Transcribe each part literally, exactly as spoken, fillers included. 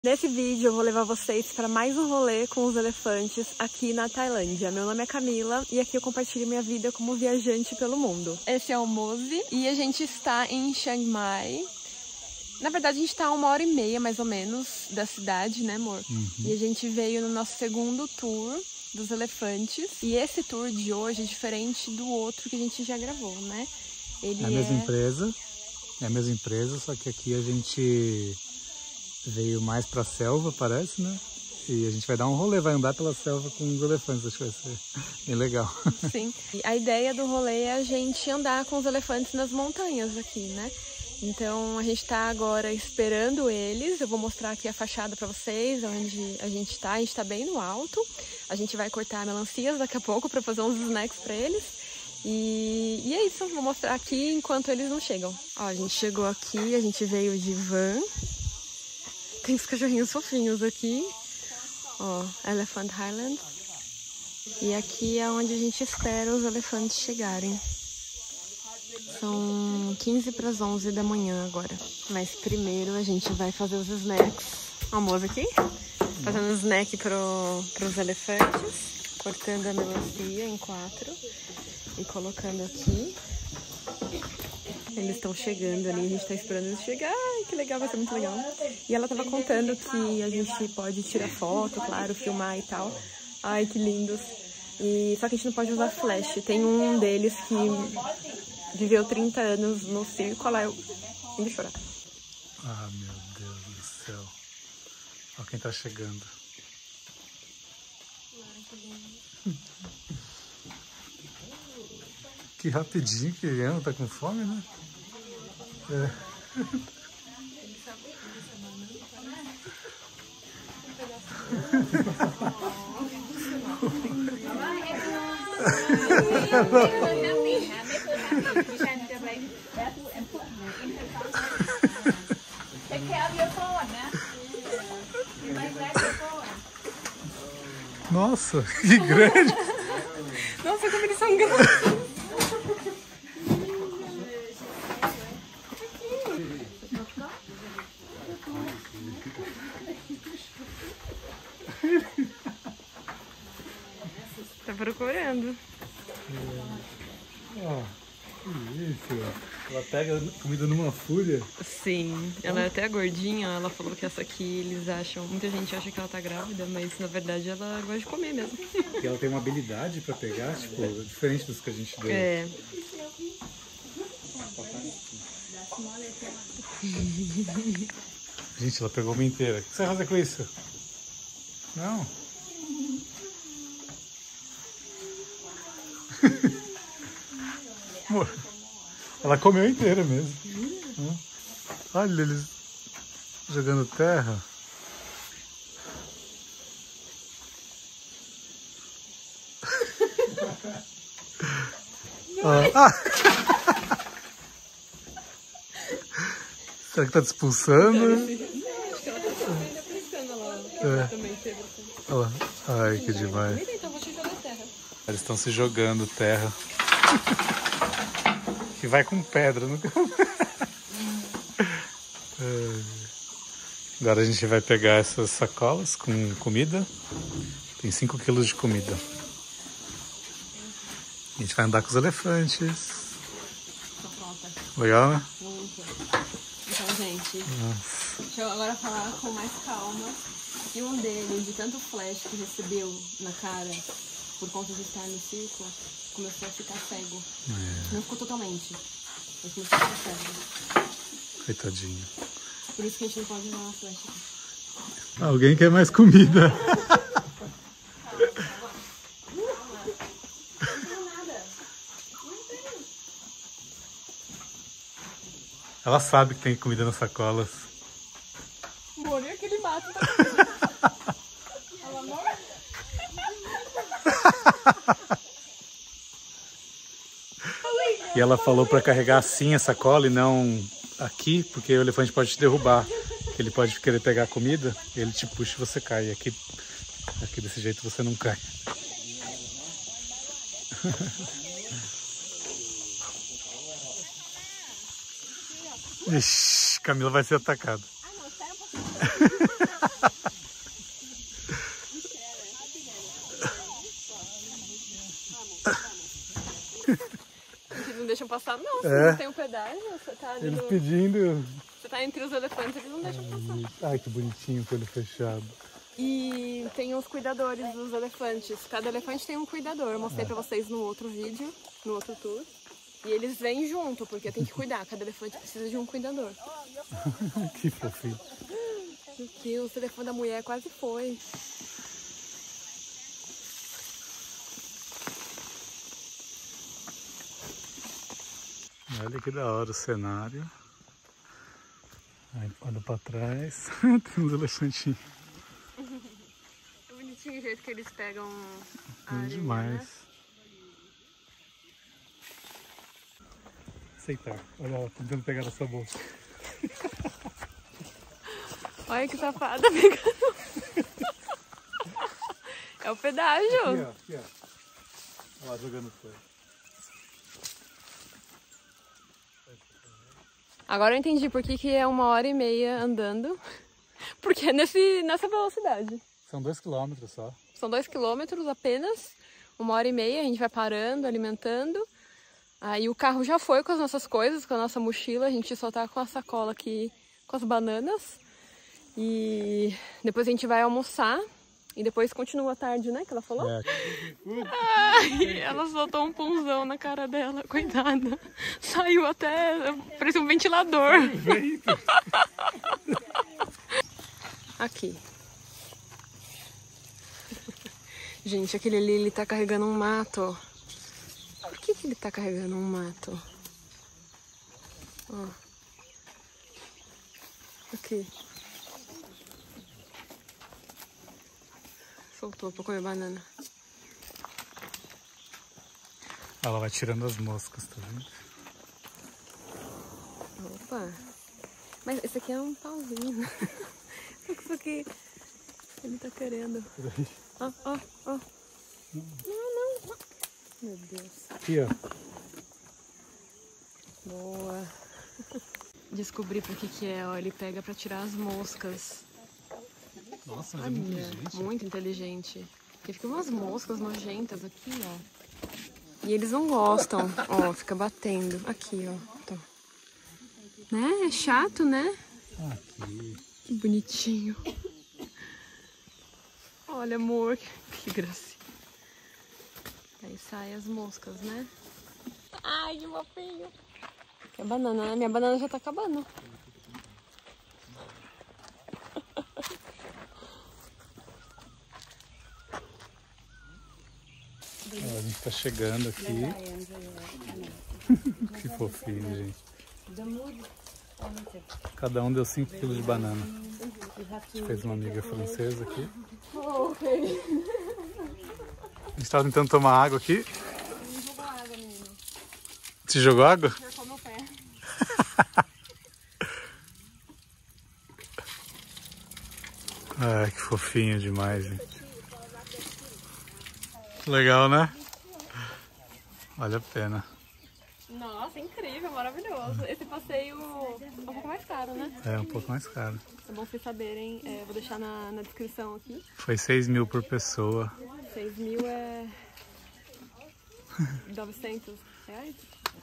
Nesse vídeo eu vou levar vocês para mais um rolê com os elefantes aqui na Tailândia. Meu nome é Camila e aqui eu compartilho minha vida como viajante pelo mundo. Esse é o Mozi e a gente está em Chiang Mai. Na verdade a gente está a uma hora e meia mais ou menos da cidade, né amor? Uhum. E a gente veio no nosso segundo tour dos elefantes. E esse tour de hoje é diferente do outro que a gente já gravou, né? Ele é a mesma é... empresa, é a mesma empresa, só que aqui a gente veio mais pra selva, parece, né? E a gente vai dar um rolê, vai andar pela selva com os elefantes, acho que vai ser bem legal. Sim, e a ideia do rolê é a gente andar com os elefantes nas montanhas aqui, né? Então a gente tá agora esperando eles, eu vou mostrar aqui a fachada pra vocês, onde a gente tá, a gente tá bem no alto. A gente vai cortar melancias daqui a pouco pra fazer uns snacks pra eles. E, e é isso, vou mostrar aqui enquanto eles não chegam. Ó, a gente chegou aqui, a gente veio de van. Tem os cachorrinhos fofinhos aqui. Ó, Elephant Island. E aqui é onde a gente espera os elefantes chegarem. São quinze para as onze da manhã agora. Mas primeiro a gente vai fazer os snacks. Ó, a moça aqui. Fazendo snack pro, pros elefantes. Cortando a melancia em quatro. E colocando aqui. Eles estão chegando ali, a gente tá esperando eles chegar. Ai, que legal, vai ser muito legal. E ela tava contando que a gente pode tirar foto, claro, filmar e tal. Ai, que lindos. E, só que a gente não pode usar flash. Tem um deles que viveu trinta anos no circo. Olha lá, eu indo chorar. Ah, meu Deus do céu. Olha quem tá chegando. Que rapidinho que ela tá com fome, né? É. Nossa, que grande! Nossa, como eles são grandes! Tá procurando. Ah, que isso. Ela pega comida numa fúria. Sim, ela é até gordinha. Ela falou que essa aqui eles acham... Muita gente acha que ela tá grávida, mas na verdade ela gosta de comer mesmo. E ela tem uma habilidade pra pegar, tipo, diferente dos que a gente deu. É. Gente, ela pegou uma inteira. O que você vai fazer com isso? Não. Amor, ela comeu inteira mesmo. Hum. Olha eles jogando terra. Ah. Ah. Será que tá te expulsando? Acho que ela tá ainda pensando lá. É. Também teve. Olha lá. Ai, que demais. Então, vou te jogar terra. Eles estão se jogando terra. Que vai com pedra no campo. Agora a gente vai pegar essas sacolas com comida. Tem cinco quilos de comida. A gente vai andar com os elefantes. Tô pronta. Legal, né? Muito. Então, gente, Nossa. deixa eu agora falar com mais calma. E um deles, de tanto flash que recebeu na cara por conta de estar no circo, começou a ficar cego. É. Não ficou totalmente, mas começou a ficar cego. Coitadinho. Por isso que a gente não pode usar uma flash. Alguém quer mais comida? Ela sabe que tem comida nas sacolas. Amor, e aquele mato tá Ela, amor? E ela falou para carregar assim a sacola e não aqui, porque o elefante pode te derrubar. Ele pode querer pegar a comida, ele te puxa e você cai. E aqui, aqui desse jeito você não cai. Ixi, Camila vai ser atacada. Ah, não, espera um pouquinho. passar? Não, você É. não tem um pedágio, você tá ali Eles no... pedindo. Você tá entre os elefantes, eles não deixam passar. Ai, que bonitinho com ele fechado. E tem os cuidadores dos elefantes. Cada elefante tem um cuidador. Eu mostrei pra vocês no outro vídeo, no outro tour. E eles vêm junto, porque tem que cuidar. Cada elefante precisa de um cuidador. Que fofinho. Meu Deus, o telefone da mulher quase foi. Olha que da hora o cenário. Aí olha pra trás, tem uns elefantinhos. É bonitinho o jeito que eles pegam a É areia, demais. né? Aceitar. Olha ela tentando pegar na sua bolsa. Olha que safada pegando. É o pedágio. Aqui, ó. Aqui, ó. Olha lá, jogando fora. Agora eu entendi por que, que é uma hora e meia andando. Porque é nesse, nessa velocidade. São dois quilômetros só. São dois quilômetros apenas. Uma hora e meia, a gente vai parando, alimentando. Aí o carro já foi com as nossas coisas, com a nossa mochila. A gente só tá com a sacola aqui, com as bananas. E depois a gente vai almoçar. E depois continua a tarde, né? Que ela falou? É. Ai, ela soltou um punzão na cara dela, coitada. Saiu até... parecia um ventilador. Aqui. Gente, aquele ali, ele tá carregando um mato. Por que que ele tá carregando um mato? Ó. Aqui. Soltou pra comer banana. Ela vai tirando as moscas, tá vendo? Opa! Mas esse aqui é um pauzinho. Isso aqui ele tá querendo. Ó, ó, ó. Não, não. Meu Deus. Aqui, ó. Boa. Descobri por que que é, ó. Ele pega pra tirar as moscas. Nossa, mas é muito Olha, inteligente. muito inteligente. Porque fica umas moscas nojentas aqui, ó. E eles não gostam. Ó, fica batendo. Aqui, ó. Tá. Né? É chato, né? Aqui. Que bonitinho. Olha, amor. Que gracinha. Aí saem as moscas, né? Ai, que fofinho. Que é banana, né? Minha banana já tá acabando. Ó, a gente tá chegando aqui. Que fofinho, gente. Cada um deu cinco quilos de banana. A gente fez uma amiga francesa aqui. A gente tava tentando tomar água aqui. Jogou água, menino. Você jogou água? Marcou meu pé. Ai, que fofinho demais, gente. Legal, né? Vale a pena. Nossa, incrível, maravilhoso. Esse passeio é um pouco mais caro, né? É um pouco mais caro. É bom vocês saberem. É, vou deixar na, na descrição aqui. Foi seis mil por pessoa. seis mil é... novecentos reais?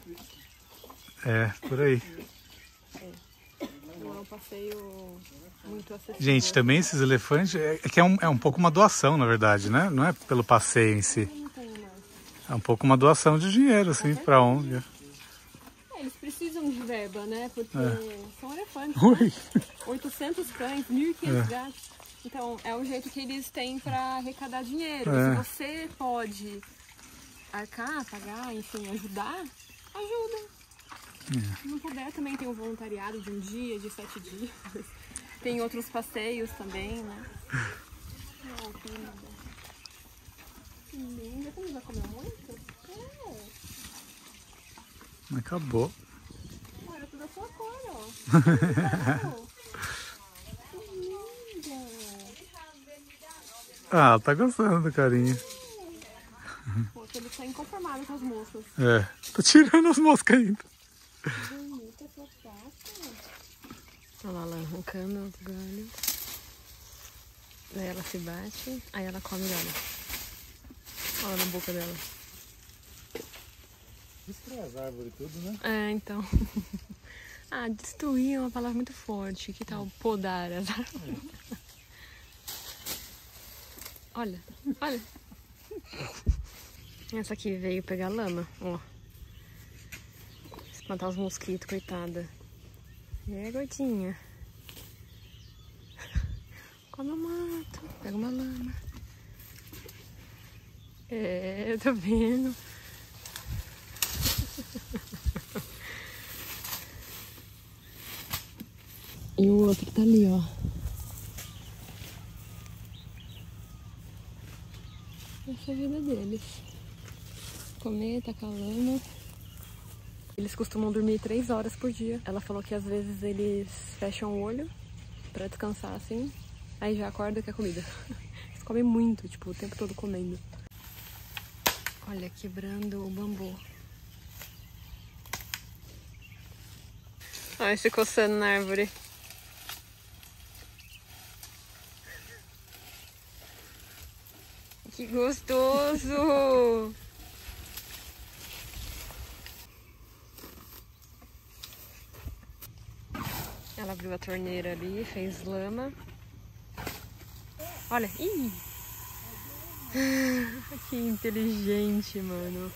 É, por aí. Não é um passeio muito acessível. Gente, também esses elefantes é que é um, é um pouco uma doação, na verdade, né? Não é pelo passeio em si. Não tem mais. É um pouco uma doação de dinheiro, assim, pra O N G. É, eles precisam de verba, né? Porque É. são elefantes. Ui! oitocentos cães, mil e quinhentos É. gatos. Então, é o jeito que eles têm para arrecadar dinheiro. É. Se você pode arcar, pagar, enfim, ajudar, ajuda. É. Se não puder, também tem o voluntariado de um dia, de sete dias. Tem outros passeios também, né? Oh, que linda. Que linda. Você não vai comer muito? É. Acabou. Olha, tudo a sua cor, ó. Que linda. Ah, ela tá gostando do carinho. Pô, ele tá inconformado com as moças. É, tô tirando as moscas ainda. Bonita essa pata. Olha lá, ela arrancando os galhos. Daí ela se bate, aí ela come o galho. Olha na boca dela. Destrói as árvores e tudo, né? É, então. Ah, destruir é uma palavra muito forte. Que tal podar as árvores? É. Olha, olha. Essa aqui veio pegar lama, ó. Espantar os mosquitos, coitada. É, gordinha. Come o mato, pega uma lama. É, tô vendo. E o outro tá ali, ó. Essa é a vida deles. Comer, tacar lama. Eles costumam dormir três horas por dia. Ela falou que às vezes eles fecham o olho pra descansar assim. Aí já acorda que é comida. Eles comem muito, tipo, o tempo todo comendo. Olha, quebrando o bambu. Olha, se coçando na árvore. Que gostoso! Ela abriu a torneira ali, fez lama. Olha, ih! Que inteligente, mano.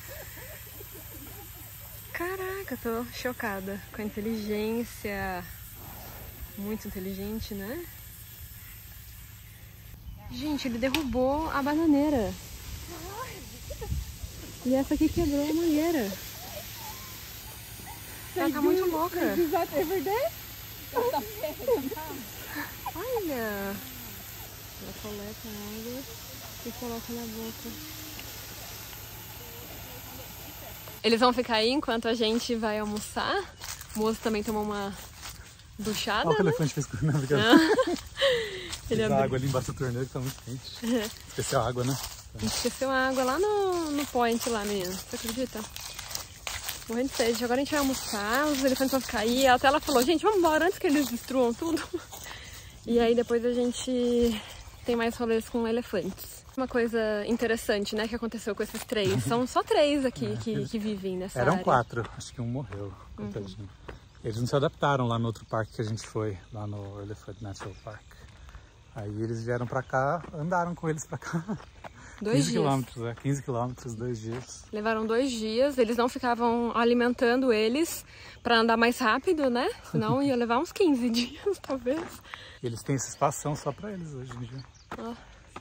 Caraca, tô chocada com a inteligência. Muito inteligente, né? Gente, ele derrubou a bananeira. E essa aqui quebrou a mangueira. Ela tá muito louca. Olha. Ela coleta a água e coloca na boca. Eles vão ficar aí enquanto a gente vai almoçar. O moço também tomou uma duchada. Olha o que o né? elefante fez com a navegação. Ele abriu água ali embaixo do torneiro que tá muito quente. É. Esqueceu a água, né? A gente esqueceu a água lá no, no point lá, menina. Você acredita? Morrendo de sede. Agora a gente vai almoçar, os elefantes vão ficar aí. Até ela falou, gente, vamos embora antes que eles destruam tudo. E aí depois a gente tem mais rolês com elefantes. Uma coisa interessante, né, que aconteceu com esses três. São só três aqui é, que, que vivem nessa eram área. Eram quatro, acho que um morreu, coitadinho. Uhum. Eles não se adaptaram lá no outro parque que a gente foi, lá no Elephant Natural Park. Aí eles vieram pra cá, andaram com eles pra cá. Dois quinze dias. quilômetros, é, quinze quilômetros, dois dias. Levaram dois dias, eles não ficavam alimentando eles pra andar mais rápido, né? Senão ia levar uns quinze dias, talvez. E eles têm esse espação só pra eles hoje em dia. Oh.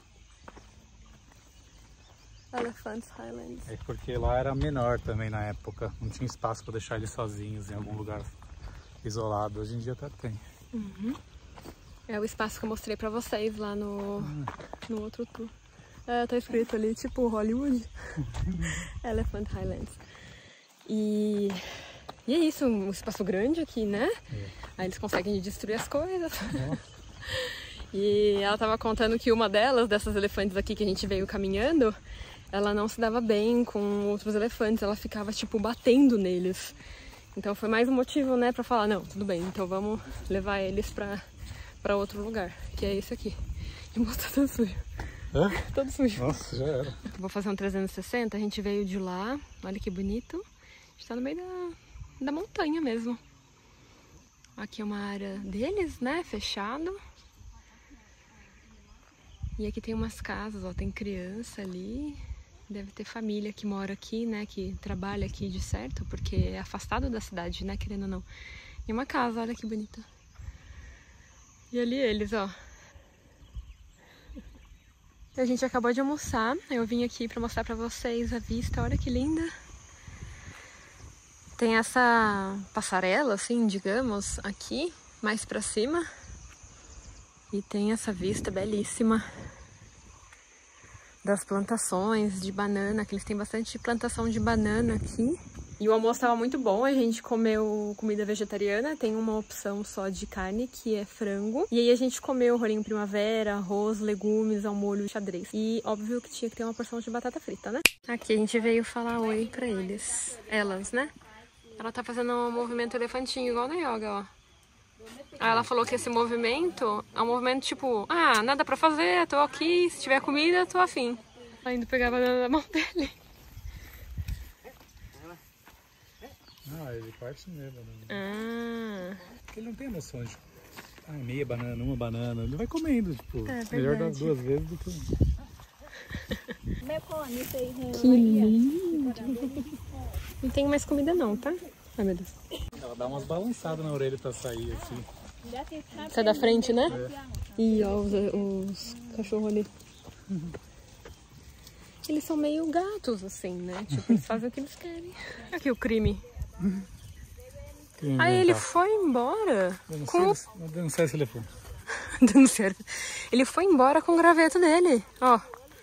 Elephants Highlands. É porque lá era menor também na época, não tinha espaço pra deixar eles sozinhos em algum lugar isolado. Hoje em dia até tem. Uhum. É o espaço que eu mostrei pra vocês lá no, uhum. no outro tour. É, tá escrito ali, tipo, Hollywood. Elephant Highlands. E, e é isso, um espaço grande aqui, né? É. Aí eles conseguem destruir as coisas. É. E ela tava contando que uma delas, dessas elefantes aqui que a gente veio caminhando, ela não se dava bem com outros elefantes, ela ficava, tipo, batendo neles. Então foi mais um motivo, né, pra falar, não, tudo bem, então vamos levar eles pra, pra outro lugar, que é esse aqui. E mostra todo sujo. É? Todo sujo. Nossa, já era. Vou fazer um trezentos e sessenta, a gente veio de lá, olha que bonito. A gente tá no meio da, da montanha mesmo. Aqui é uma área deles, né, fechado. E aqui tem umas casas, ó, tem criança ali. Deve ter família que mora aqui, né, que trabalha aqui de certo, porque é afastado da cidade, né, querendo ou não. E uma casa, olha que bonita. E ali eles, ó. A gente acabou de almoçar, eu vim aqui pra mostrar pra vocês a vista, olha que linda. Tem essa passarela, assim, digamos, aqui, mais pra cima. E tem essa vista belíssima das plantações de banana, que eles têm bastante plantação de banana aqui. E o almoço estava muito bom, a gente comeu comida vegetariana, tem uma opção só de carne, que é frango. E aí a gente comeu rolinho primavera, arroz, legumes, ao molho xadrez. E óbvio que tinha que ter uma porção de batata frita, né? Aqui a gente veio falar oi pra eles, elas, né? Ela tá fazendo um movimento elefantinho, igual na yoga, ó. Aí ela falou que esse movimento é um movimento tipo, ah, nada pra fazer, tô aqui, se tiver comida, tô afim. Tá indo pegar a banana na mão dele. Ah, ele parte meia banana. Ah. Porque ele não tem a noção de... Ah, meia banana, uma banana. Ele vai comendo, tipo, É, melhor dar duas vezes do que... Que lindo. Não tem mais comida não, tá? Ai, meu Deus. Ela dá umas balançadas na orelha pra sair, assim. Sai da frente, né? É. Ih, ó, os, os cachorros ali. Eles são meio gatos, assim, né? Tipo, eles fazem o que eles querem. Aqui o crime. Aí ele foi embora com... Denunciar esse elefante. Denunciar. Ele foi embora com o graveto dele, ó.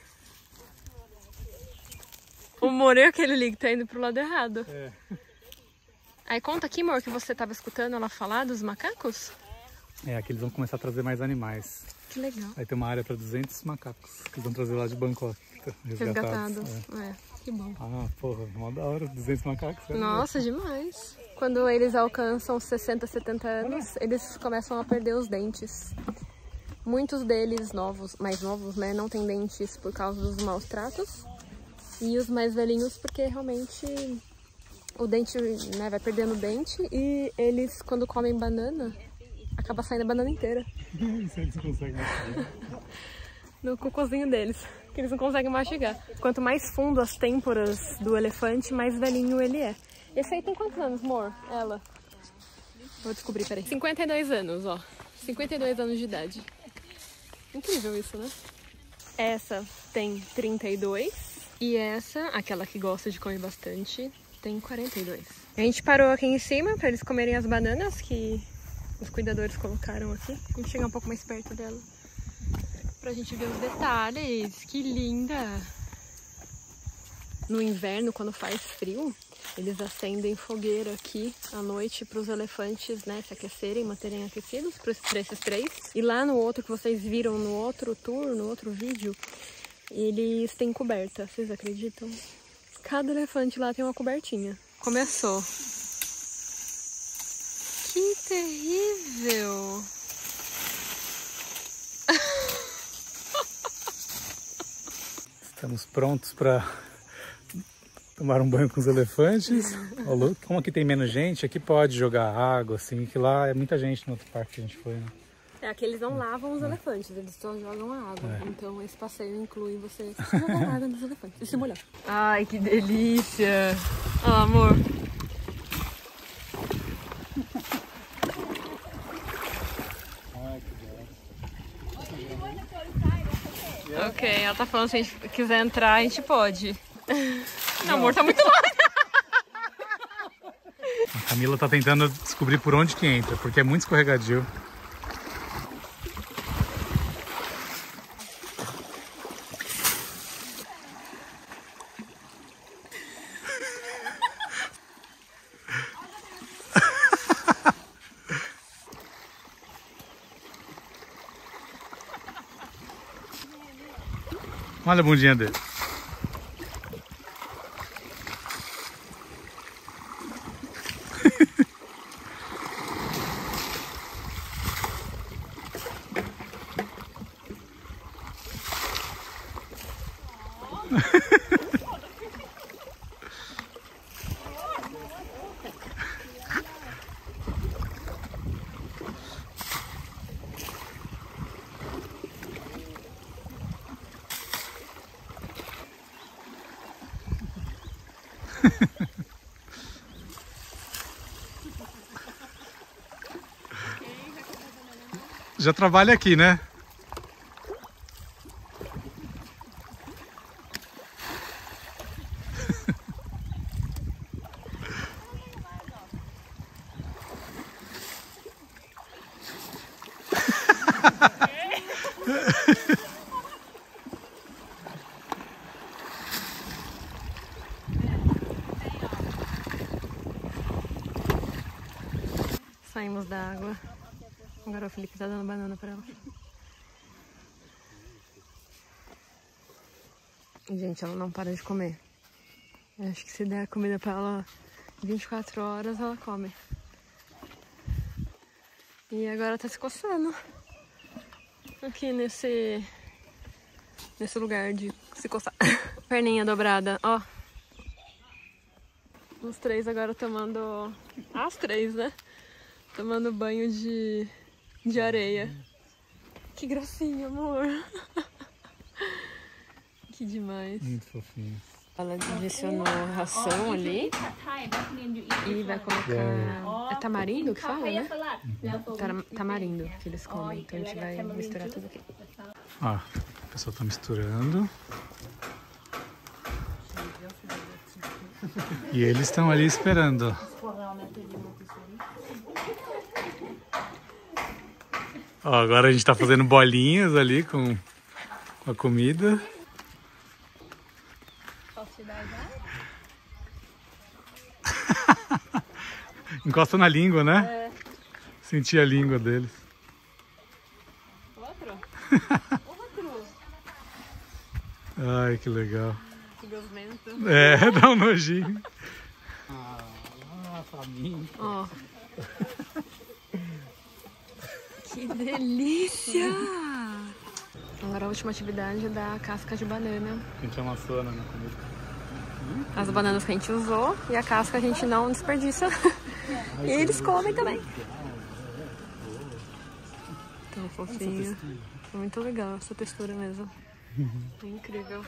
O Moro é aquele ali que tá indo pro lado errado. É. Aí conta aqui, amor, que você tava escutando ela falar dos macacos? É, aqui eles vão começar a trazer mais animais. Que legal. Aí tem uma área para duzentos macacos que eles vão trazer lá de Bangkok. Resgatados. Resgatados. É. Que bom. Ah, porra, mó da hora, duzentos macacos. Nossa, demais. Quando eles alcançam sessenta, setenta anos, eles começam a perder os dentes. Muitos deles novos, mais novos, né, não têm dentes por causa dos maus tratos. E os mais velhinhos porque realmente o dente, né, vai perdendo o dente e eles, quando comem banana, acaba saindo a banana inteira. Isso eles conseguem mastigar. No cocôzinho deles, que eles não conseguem mastigar. Quanto mais fundo as têmporas do elefante, mais velhinho ele é. Esse aí tem quantos anos, amor? Ela? Vou descobrir, peraí. cinquenta e dois anos, ó. cinquenta e dois anos de idade. Incrível isso, né? Essa tem trinta e dois. E essa, aquela que gosta de comer bastante, tem quarenta e dois. A gente parou aqui em cima para eles comerem as bananas que os cuidadores colocaram aqui. Vamos chegar um pouco mais perto dela pra gente ver os detalhes. Que linda! No inverno, quando faz frio, eles acendem fogueira aqui à noite para os elefantes, né, se aquecerem, manterem aquecidos para esses três. E lá no outro que vocês viram no outro tour, no outro vídeo, eles têm coberta, vocês acreditam? Cada elefante lá tem uma cobertinha. Começou. Que terrível! Estamos prontos para tomar um banho com os elefantes. Olha, como aqui tem menos gente, aqui pode jogar água, assim, que lá é muita gente no outro parque que a gente foi, né? É, aqui eles não lavam os elefantes, eles só jogam a água. É. Então esse passeio inclui você jogar água nos elefantes e se molhar. Ai, que delícia! Ó, oh, amor. Ok, ela tá falando se a gente quiser entrar, a gente pode. Não, amor, tá muito longe. A Camila tá tentando descobrir por onde que entra, porque é muito escorregadio. Olha a bundinha dele. Já trabalha aqui, né? Saímos da água. Agora o Felipe tá dando banana pra ela. Gente, ela não para de comer. Eu acho que se der comida pra ela vinte e quatro horas, ela come. E agora tá se coçando. Aqui nesse... Nesse lugar de se coçar. Perninha dobrada, ó. Os três agora tomando... As três, né? Tomando banho de, de areia. Que gracinha, amor. Que demais. Muito fofinho. Ela adicionou ração ali. E vai colocar... É tamarindo que fala, né? Tam- Tamarindo que eles comem. Então a gente vai misturar tudo aqui. Ó, o pessoal tá misturando. E eles estão ali esperando. Ó, agora a gente tá fazendo bolinhas ali com a comida. Posso te dar já? Encosta na língua, né? É. Sentir a língua deles. Outro? Outro? Ai, que legal. Que gosmento. É, dá um nojinho. Ah, faminto. Ó. Que delícia! Agora a última atividade é da casca de banana. A gente amassou, né, na comida. As bananas que a gente usou e a casca a gente não desperdiça. E eles comem também. Tão fofinho. É muito legal essa textura mesmo. É incrível.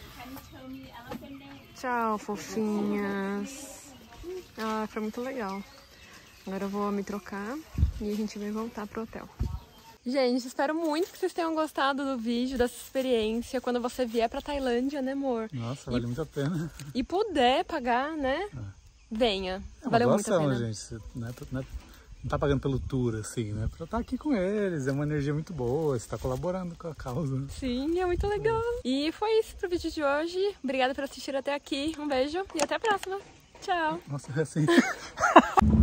Tchau, fofinhas. Ah, foi muito legal. Agora eu vou me trocar e a gente vai voltar pro hotel. Gente, espero muito que vocês tenham gostado do vídeo, dessa experiência. Quando você vier pra Tailândia, né, amor? Nossa, vale e, muito a pena. E puder pagar, né? É. Venha. É uma Valeu doação, muito a pena. gente. Você, né, né, não tá pagando pelo tour, assim, né? Pra estar aqui com eles. É uma energia muito boa. Você tá colaborando com a causa. Sim, é muito legal. E foi isso pro vídeo de hoje. Obrigada por assistir até aqui. Um beijo e até a próxima. Tchau. Nossa, é assim.